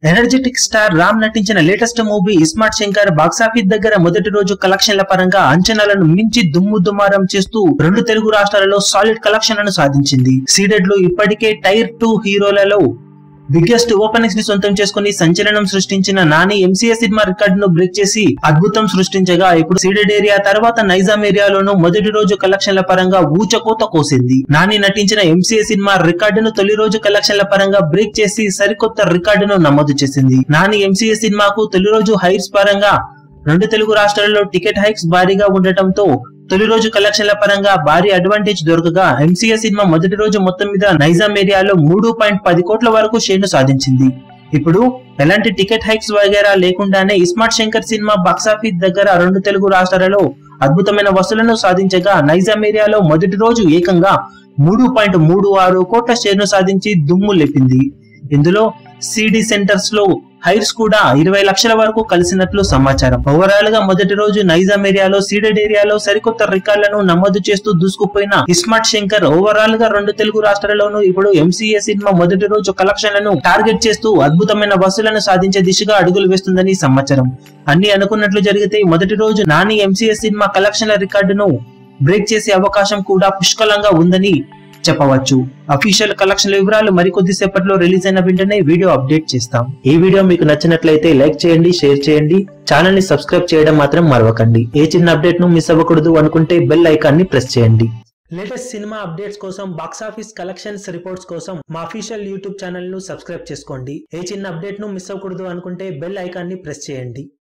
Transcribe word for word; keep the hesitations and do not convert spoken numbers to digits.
Energetic star Ram నటించిన latest movie iSmart Shankar box office దగ్గర మొదటి రోజు కలెక్షన్ల పరంగా అంచనాలను మించి దుమ్ము దుమారం చేస్తూ రెండు తెలుగు రాష్ట్రాలలో సాలిడ్ కలెక్షన్లను సాధించింది. సీడెడ్ లో ఇప్పటికే టైర్ టూ హీరోలలో బిగ్గెస్ట్ ఓపెనింగ్స్ ని సొంతం చేసుకుని సంచలనం సృష్టించిన నాని ఎంసీఏ సినిమా రికార్డును బ్రేక్ చేసి అద్భుతం సృష్టించగా, ఇప్పుడు సీడెడ్ ఏరియా తర్వాత నైజాం ఏరియాలోనూ మొదటి రోజు కలెక్షన్ల పరంగా ఊచకోత కోసింది. నాని నటించిన ఎంసీఏ సినిమా రికార్డును తొలి రోజు కలెక్షన్ల పరంగా బ్రేక్ చేసి సరికొత్త రికార్డును నమోదు చేసింది. నాని ఎంసీఏ సినిమాకు తొలి రోజు హైట్స్ పరంగా రెండు తెలుగు రాష్ట్రాలలో టికెట్ హైక్స్ భారీగా ఉండటంతో తొలి రోజు కలెక్షన్ల పరంగా భారీ అడ్వాంటేజ్ దొరకగా, ఎంసీఏ సినిమా మొదటి రోజు మొత్తం మీద నైజాం ఏరియాలో మూడు పాయింట్ పది కోట్ల వరకు షేర్ను సాధించింది. ఇప్పుడు ఎలాంటి టికెట్ హైక్స్ వగేరా లేకుండానే ఇస్మార్ట్ శంకర్ సినిమా బాక్సాఫీస్ దగ్గర రెండు తెలుగు రాష్ట్రాలలో అద్భుతమైన వసూళ్లను సాధించగా, నైజాం ఏరియాలో మొదటి రోజు ఏకంగా మూడు పాయింట్ మూడు ఆరు కోట్ల షేర్ను సాధించి దుమ్ము లేపింది. ఇందులో సిడి సెంటర్స్ లో హైర్స్ కూడా ఇరవై లక్షల వరకు కలిసినట్లు సమాచారం. ఓవరాల్ గా మొదటి రోజు నైజాం ఏరియాలో సీడెడ్ ఏరియాలో సరికొత్త రికార్డులను నమోదు చేస్తూ దూసుకుపోయిన ఇస్మార్ట్ శంకర్ ఓవరాల్ గా రెండు తెలుగు రాష్ట్రాల్లోనూ ఇప్పుడు ఎంసీఏ సినిమా మొదటి రోజు కలెక్షన్లను టార్గెట్ చేస్తూ అద్భుతమైన వసూళ్లను సాధించే దిశగా అడుగులు వేస్తుందని సమాచారం. అన్ని అనుకున్నట్లు జరిగితే మొదటి రోజు నాని ఎంసీఏ సినిమా కలెక్షన్ల రికార్డును బ్రేక్ చేసే అవకాశం కూడా పుష్కలంగా ఉందని చెప్పవచ్చు. అఫీషియల్ కలెక్షన్ వివరాలు మరికొద్ది సేపట్లో రిలీజ్ అయిన వెంటనే వీడియో అప్డేట్ చేస్తాం. ఈ వీడియో మీకు నచ్చినట్లయితే లైక్ చేయండి, షేర్ చేయండి, ఛానల్ ని సబ్స్క్రైబ్ చేయడం మాత్రం మరవకండి. ఏ చిన్న అప్డేట్ ను మిస్ అవ్వకూడదు అనుకుంటే బెల్ ఐకాన్ ని ప్రెస్ చేయండి. లేటెస్ట్ సినిమా అప్డేట్స్ కోసం, బాక్సాఫీస్ కలెక్షన్స్ రిపోర్ట్స్ కోసం మా అఫీషియల్ యూట్యూబ్ ఛానల్ ను సబ్స్క్రైబ్ చేసుకోండి. ఏ చిన్న అప్డేట్ ను మిస్ అవ్వకూడదు అనుకుంటే బెల్ ఐకాన్ ని ప్రెస్ చేయండి.